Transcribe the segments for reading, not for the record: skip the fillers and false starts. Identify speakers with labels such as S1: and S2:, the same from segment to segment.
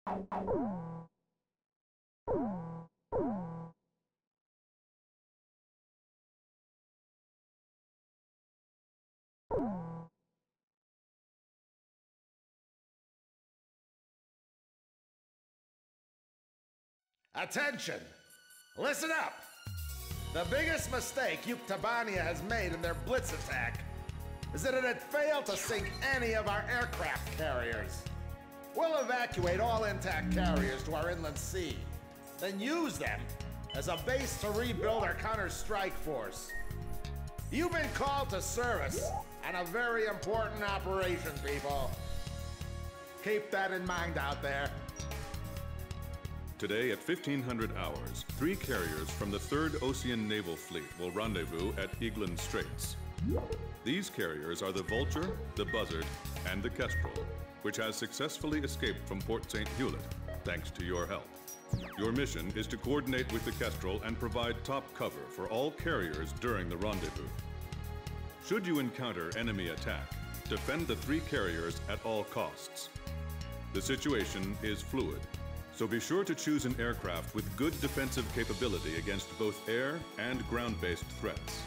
S1: Attention! Listen up! The biggest mistake Yuktobania has made in their blitz attack is that it had failed to sink any of our aircraft carriers. We'll evacuate all intact carriers to our inland sea, then use them as a base to rebuild our counter-strike force. You've been called to service on a very important operation, people. Keep that in mind out there.
S2: Today at 1500 hours, 3 carriers from the 3rd Ocean Naval Fleet will rendezvous at Eglin Straits. These carriers are the Vulture, the Buzzard, and the Kestrel, which has successfully escaped from Port St. Hewlett, thanks to your help. Your mission is to coordinate with the Kestrel and provide top cover for all carriers during the rendezvous. Should you encounter enemy attack, defend the 3 carriers at all costs. The situation is fluid, so be sure to choose an aircraft with good defensive capability against both air and ground-based threats.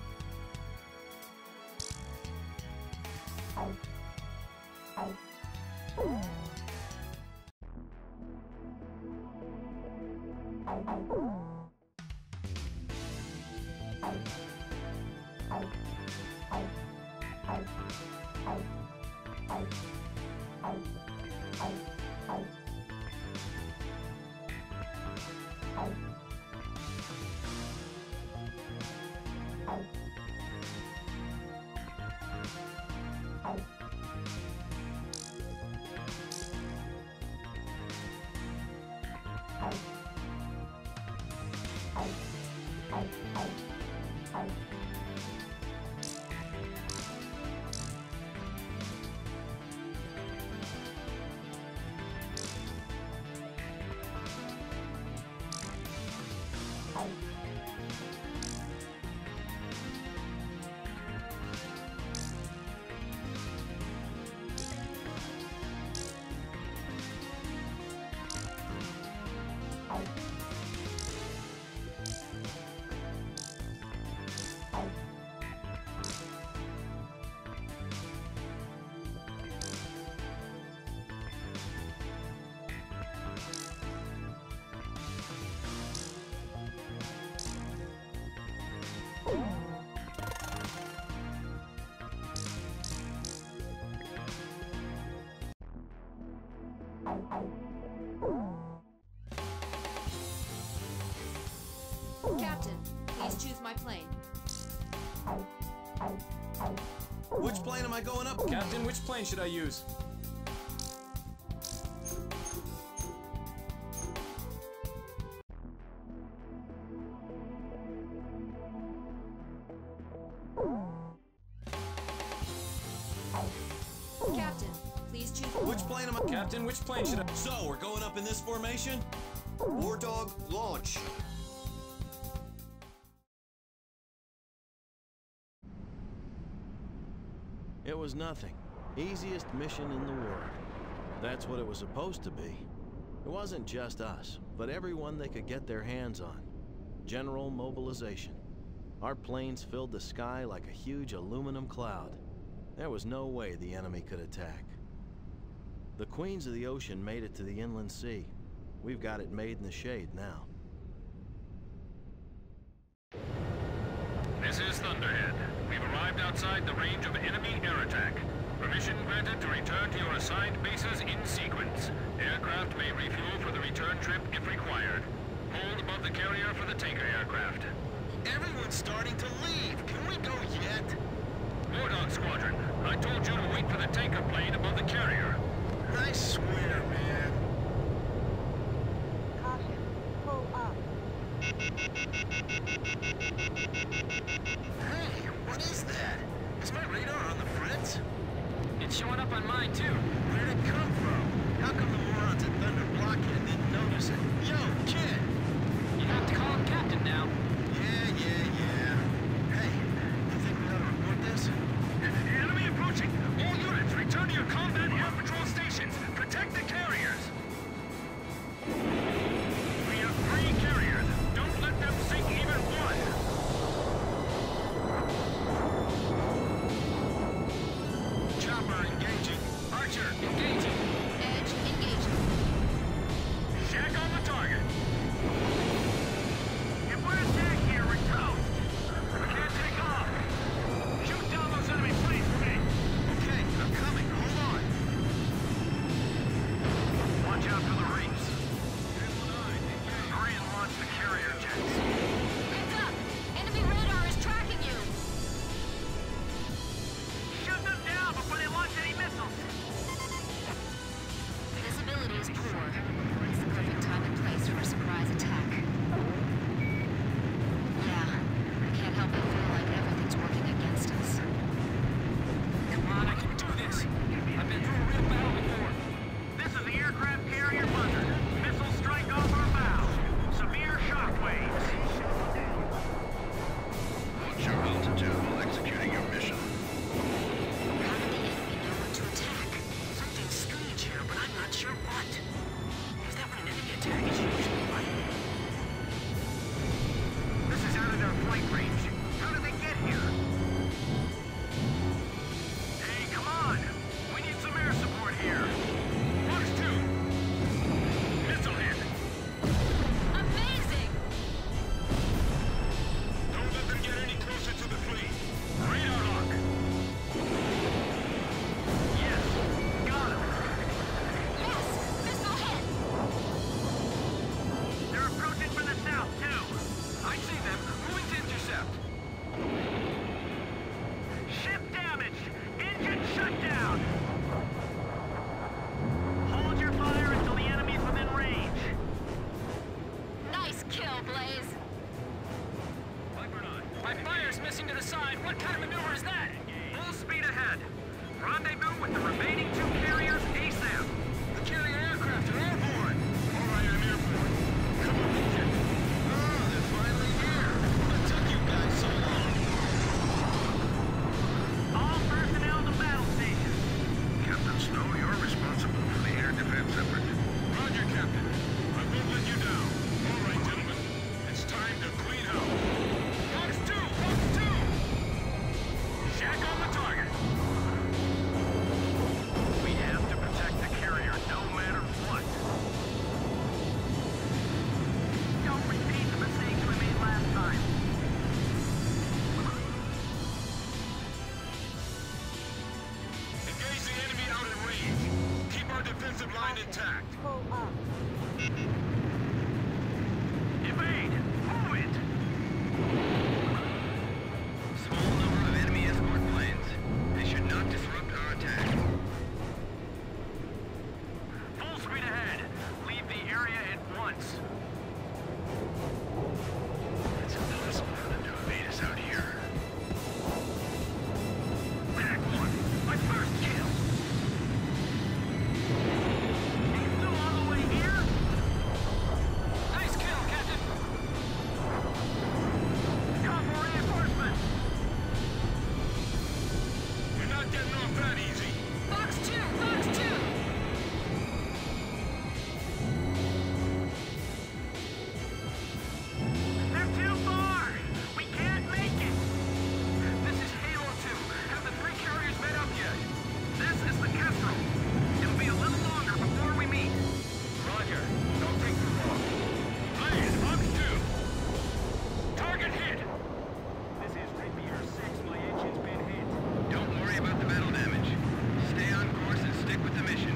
S3: Captain, please choose my plane.
S4: Which plane am I going up?
S5: Captain, which plane should I use?
S3: Captain, please choose.
S4: Which plane am I?
S5: Captain, which plane should I...
S4: So, we're going up in this formation? War Dog, launch.
S6: It was nothing. Easiest mission in the world. That's what it was supposed to be. It wasn't just us, but everyone they could get their hands on. General mobilization. Our planes filled the sky like a huge aluminum cloud. There was no way the enemy could attack. The Queens of the Ocean made it to the inland sea. We've got it made in the shade now.
S7: This is Thunderhead. We've arrived outside the range of enemy air attack. Permission granted to return to your assigned bases in sequence. Aircraft may refuel for the return trip if required. Hold above the carrier for the tanker aircraft.
S4: Everyone's starting to leave. Can we go yet?
S7: War Dog Squadron, I told you to wait for the tanker plane above the carrier.
S4: I swear, man.
S8: Caution, pull up.
S4: Hey, what is that? Is my radar on the fritz?
S5: It's showing up on mine, too.
S4: Where did it come from? How
S7: What kind of maneuver is that?
S8: Full speed ahead. Rendezvous with the remaining 2 carriers ASAP.
S7: The carrier aircraft are airborne. All right, I'm airborne. Come on, Agent. Oh, they're finally here. What took you guys so long?
S8: All personnel to battle station.
S1: Captain Snow, you're responsible for the air defense effort.
S7: Roger, Captain. I won't let you down. All right, gentlemen. It's time to clean house. Fox 2! Fox 2! Shack on the target.
S8: We have to protect the carrier no matter what. Don't repeat the mistakes we made last time.
S7: Engage the enemy out at range. Keep our defensive line intact.
S9: Pull up.
S8: Evade! Move it!
S1: Small number of enemy escort planes. They should not disrupt our attack.
S8: Full speed ahead. Leave the area at once.
S1: It's impossible for them to evade us out here.
S8: Back one. My first kill. He's still all the way here?
S7: Nice kill, Captain.
S8: Call for reinforcements.
S7: You're not getting off that easy.
S3: Fox 2! Fox 2!
S8: They're too far! We can't make it! This is Halo 2. Have the 3 carriers met up yet? This is the Kestrel. It'll be a little longer before we meet.
S7: Roger. Don't take too long. Blaze, Fox 2. Target hit.
S8: This is Rapier 6. My engine's been hit.
S1: Don't worry about the battle damage. Stay on course and stick with the mission.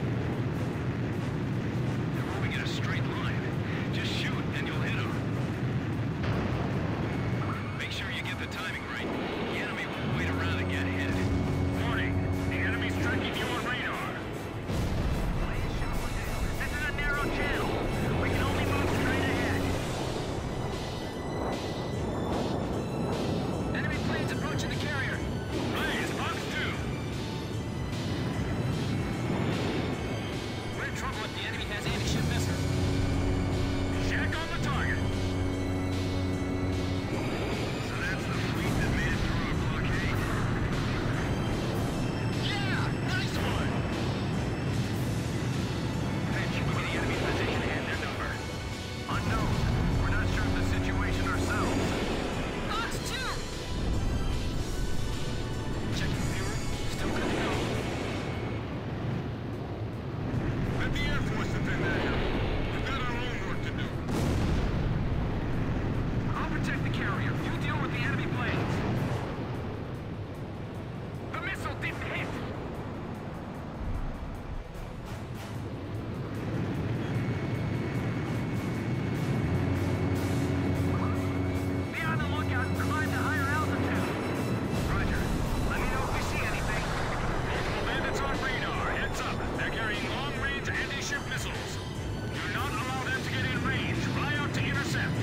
S1: They're moving in a straight line. Just shoot and you'll hit them. Make sure you get the timing right. The enemy won't wait around and get hit.
S7: Warning. The enemy's tracking you on radar.
S8: This is a narrow channel. We can only move straight ahead.
S7: Enemy planes approaching the carrier. Blaze, Fox 2. We're in trouble if the enemy has anti-ship missiles. Shack on the target.
S1: So that's the fleet that made it through our blockade.
S7: Yeah! Nice one!
S8: Pinch, look at the enemy's position and their number. Unknown. We're not sure of the situation ourselves.
S3: Fox 2!
S7: Checking fuel. Still good to go. Let the Air Force defend that hill. We've got our own work to do.
S8: I'll protect the carrier. You deal with the enemy planes. The missile didn't hit. Be on the lookout and climb to higher altitude. Roger. Let me know if you see anything.
S7: Multiple bandits on radar. Heads up. They're carrying long-range anti-ship missiles. Do not allow them to get in range. Fly out to intercept.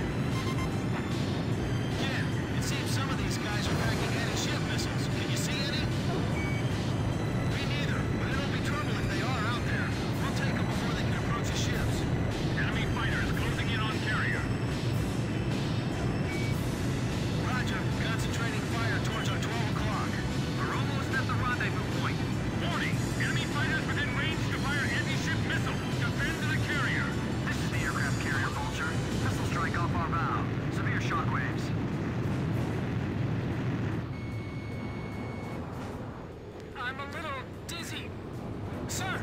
S6: Jim, it seems some of these guys are packing anti-ship missiles. Can you see any?
S1: Me neither, but it'll be trouble if they are out there. We'll take them before they can approach the ships.
S7: Enemy fighters closing in on carrier.
S1: Roger, concentrating fire towards our 12 o'clock.
S8: We're almost at the rendezvous point.
S7: Warning! Enemy fighters within range to fire anti-ship missile. Defend the carrier.
S8: This is the aircraft carrier, Vulture. Missile strike off our bow. Severe shockwaves.
S7: I'm a little dizzy. Sir!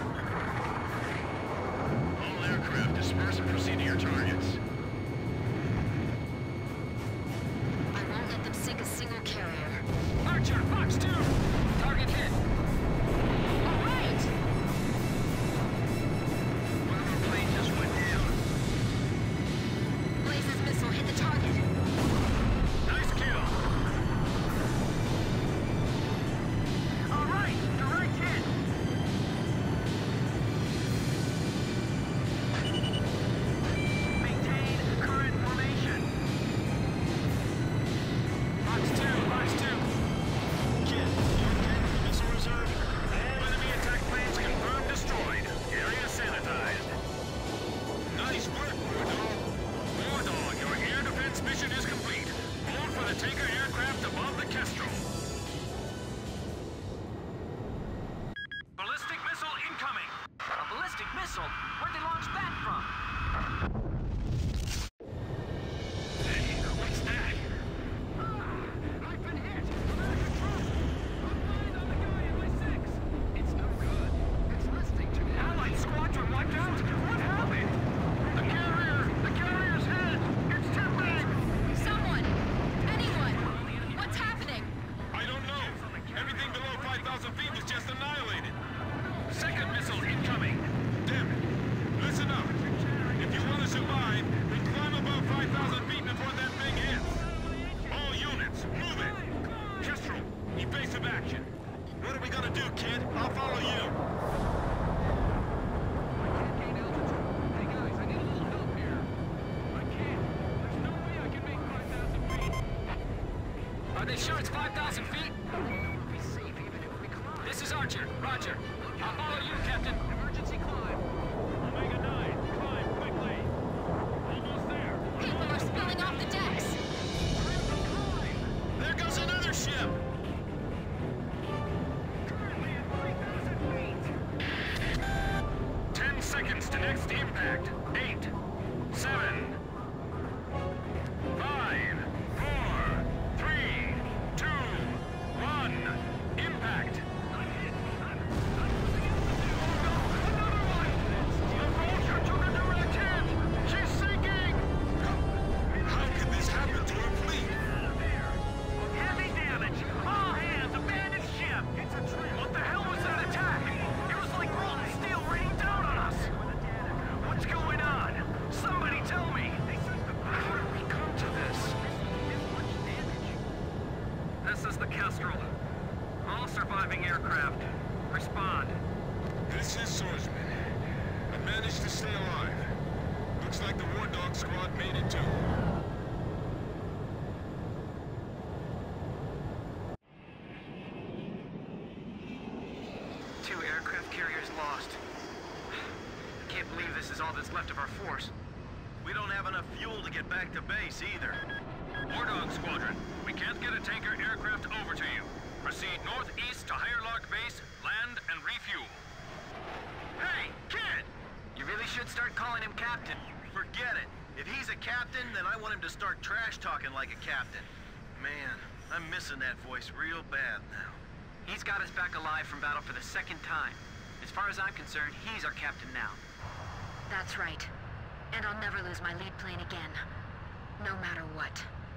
S1: All aircraft disperse and proceed to your targets.
S9: I won't let them sink a single carrier.
S7: Archer, Fox 2! Target hit.
S9: All right!
S1: One of our planes just went down.
S9: Blaze's missile hit the target.
S7: Nice kill.
S8: All right, direct hit. Make missile. Where'd they launch that from? Hey, what's that? I've been hit. I'm out of control. I'm lying on the guy in my 6. It's no good. It's listening to me. Allied squadron wiped out. What happened? The carrier's hit. It's tipping.
S9: Someone! Anyone! What's happening?
S7: I don't know. Everything below 5,000 feet was just annihilated. Second missile incoming. Damn it. Listen up. If you want to survive, then climb above 5,000 feet before that thing hits. All units, move it. Kestrel, evasive action. What are we gonna do, kid? I'll follow you.
S8: Hey guys, I need a little help here. I can't. There's no way I can make 5,000 feet.
S3: Are they sure it's 5,000 feet?
S8: We'll be safe even if we climb.
S3: This is Archer. Roger. I'll follow you, Captain.
S8: Emergency climb. Omega 9, climb quickly. Almost there.
S9: People are spilling off the decks!
S7: There goes another ship.
S8: Currently at 5,000 feet.
S7: 10 seconds to next impact. 8, 7, 5, 4, 3, 2, 1. Impact.
S8: I'm hit. I'm losing altitude. Oh no, another one. The Vulture took a direct hit. She's sinking.
S7: How could this happen to our fleet?
S8: There. Heavy damage. All hands, abandon ship. It's a trip. What the hell was that attack? It was like molten steel raining down on us. What's going on? Somebody tell me. How did we come to this? This is the Kestrel. All surviving aircraft. Respond.
S7: This is Swordsman. I managed to stay alive. Looks like the War Dog squad made it too.
S8: Two aircraft carriers lost. Can't believe this is all that's left of our force.
S4: We don't have enough fuel to get back to base either.
S7: War Dog Squadron, we can't get a tanker aircraft over to you. Proceed northeast to Higher Lark Base, land and refuel.
S8: Hey, kid! You really should start calling him Captain.
S4: Forget it. If he's a captain, then I want him to start trash talking like a captain. Man, I'm missing that voice real bad now.
S8: He's got us back alive from battle for the second time. As far as I'm concerned, he's our captain now.
S9: That's right. And I'll never lose my lead plane again. No matter what.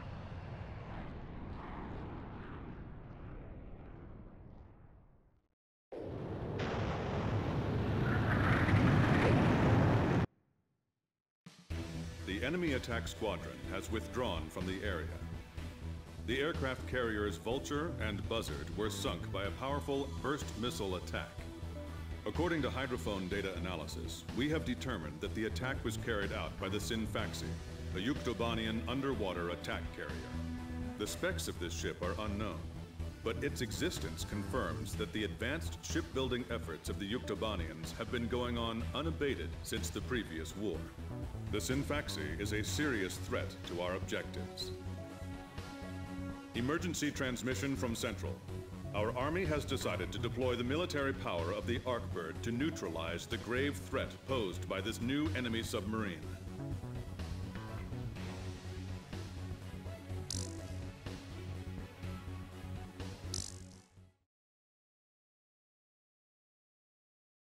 S2: The enemy attack squadron has withdrawn from the area. The aircraft carriers Vulture and Buzzard were sunk by a powerful burst missile attack. According to hydrophone data analysis, we have determined that the attack was carried out by the Sinfaxi, a Yuktobanian underwater attack carrier. The specs of this ship are unknown, but its existence confirms that the advanced shipbuilding efforts of the Yuktobanians have been going on unabated since the previous war. The Sinfaxi is a serious threat to our objectives. Emergency transmission from Central. Our Army has decided to deploy the military power of the Arkbird to neutralize the grave threat posed by this new enemy submarine.